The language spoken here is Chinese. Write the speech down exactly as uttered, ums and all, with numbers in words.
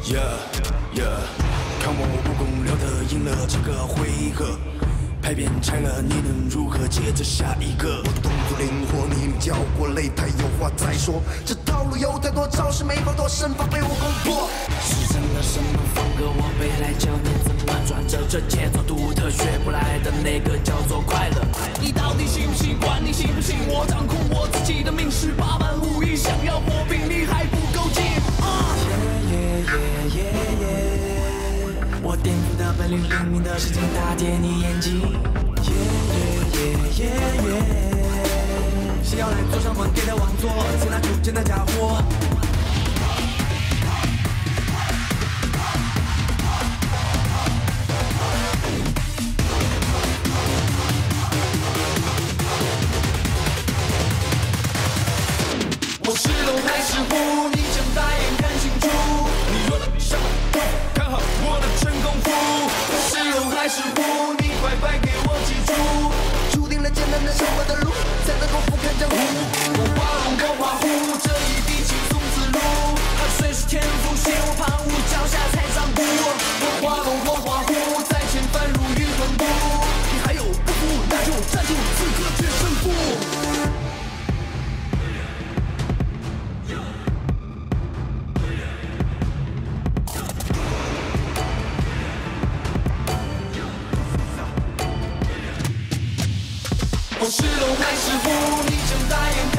Yeah yeah， 看我武功了得，赢了这个回合。牌匾拆了，你能如何接着下一个？ 我动作灵活，你叫过擂台，有话再说。这套路有太多，招式没法躲，身法被我攻破。 是成了什么风格？我背来教你怎么转着这节奏独特，学不来的那个叫做快乐。你到底信不信？管你信不信，我掌控我自己的命运，八般武艺，想要破冰你还不够劲。啊！耶耶耶耶耶！我颠覆的本领，灵敏的事情打跌你眼睛。耶耶耶耶耶！谁要来坐上王爷的王座？先拿出剑的家伙。我是龙还是虎？你睁大眼看清楚。你弱的什么？看好我的真功夫。我是龙还是虎？你快快给我记住。 注定了艰难的生活的路，才能够俯瞰江湖。 我画龙我画虎，这一地轻松自如。他虽是天赋，嫌我旁屋，脚下踩丈夫。我画龙我画虎，在前翻如云横步。你还有不服，那就站住，此刻决胜负。我是龙还是虎？你睁大眼